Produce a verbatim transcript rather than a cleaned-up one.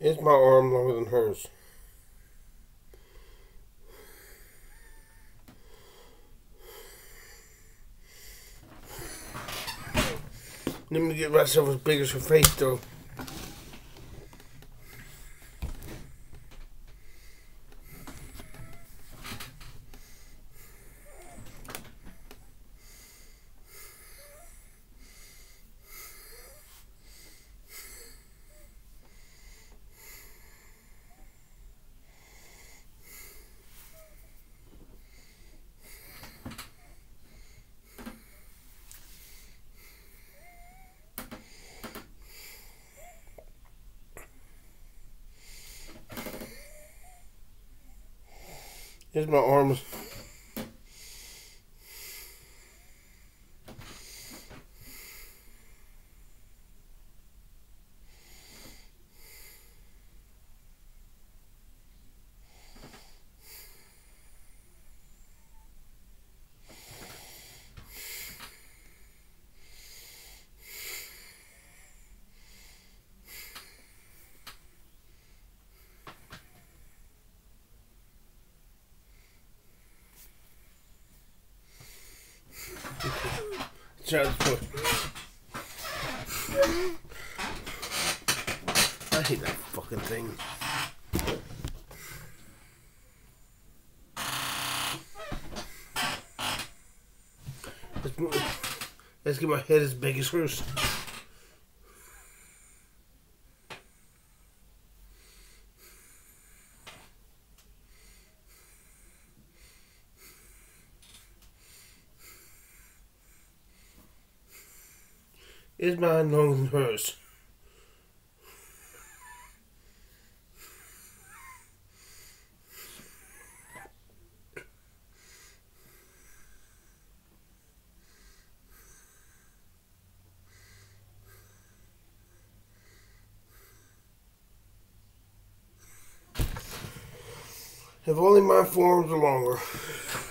Is my arm longer than hers? Let me get myself as big as her face, though. Here's my arms. Child's play. I hate that fucking thing. Let's, move. Let's get my head as big as hers. Is mine longer than hers? If only my forearms were longer.